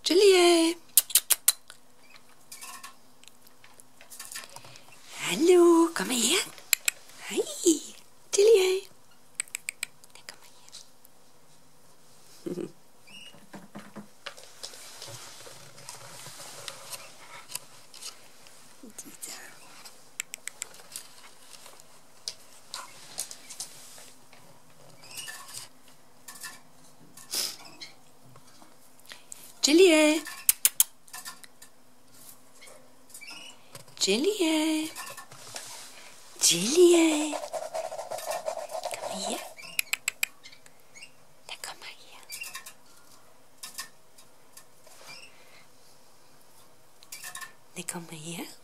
Julie. Hallo, kom maar her. Hej, Julie. Kom maar her. Julie. Julie. Julie. Kom hier. Dan kom maar hier. Dan kom maar hier.